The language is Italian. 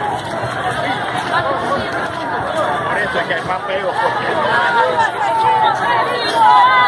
Por eso es que hay más peos porque